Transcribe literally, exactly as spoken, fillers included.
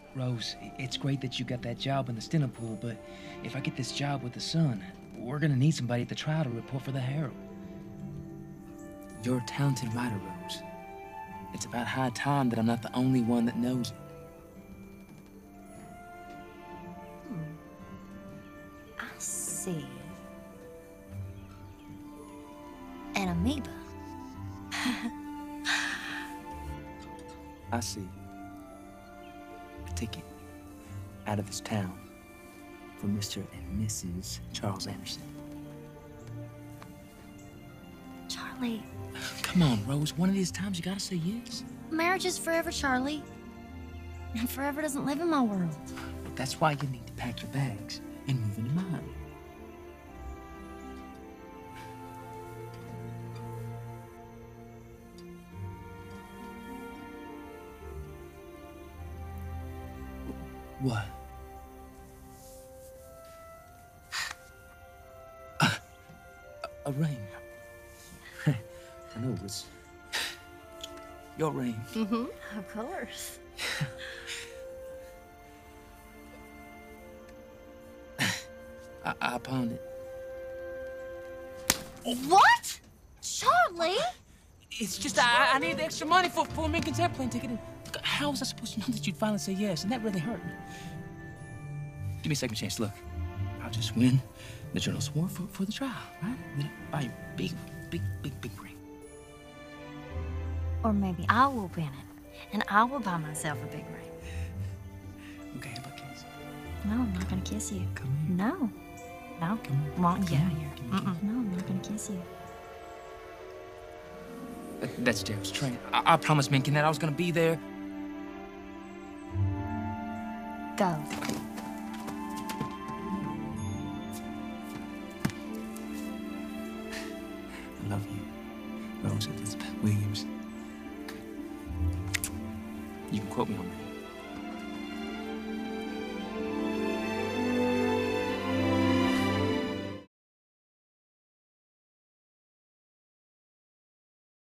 Rose, it's great that you got that job in the Stenham pool, but if I get this job with the Sun, we're gonna need somebody at the trial to report for the Herald. You're a talented writer, Rose. It's about high time that I'm not the only one that knows it. Hmm. I see. An amoeba. I see. A ticket out of this town for Mister and Missus Charles Anderson. Charlie. Come on, Rose. One of these times you gotta say yes. Marriage is forever, Charlie. And forever doesn't live in my world. But that's why you need to pack your bags and move into mine. What? A, a ring. I know it was your ring. Mm-hmm. Of course. I, I pawned it. What? Charlie? It's just I, I needed extra money for, for a Mencken's airplane ticket. And how was I supposed to know that you'd finally say yes? And that really hurt me. Give me a second chance. Look, I'll just win the journalist award for, for the trial, right? And then I'll buy you a big, big, big, big ring. Or maybe I will win it, and I will buy myself a big ring. Okay, how about kiss? No, I'm not gonna kiss you. Come here. No. No. Come on. Won't Come get on. here. Give me a Mm-mm. No, I'm not gonna kiss you. That, that's Darrow's train. I, I promised Mencken that I was gonna be there. Go. I love you, Rose Elizabeth Williams. You can quote me on that.